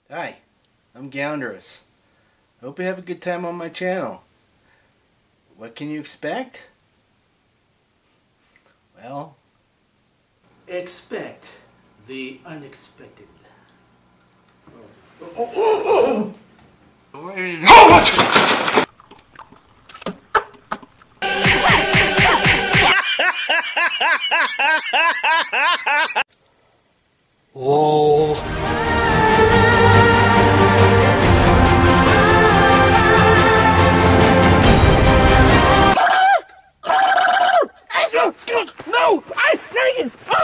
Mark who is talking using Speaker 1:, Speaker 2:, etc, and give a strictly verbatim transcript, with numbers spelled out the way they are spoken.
Speaker 1: Hi, I'm Gounderus. Hope you have a good time on my channel. What can you expect? Well, expect the unexpected. Oh, oh, oh, oh. Lol. No! I dang it!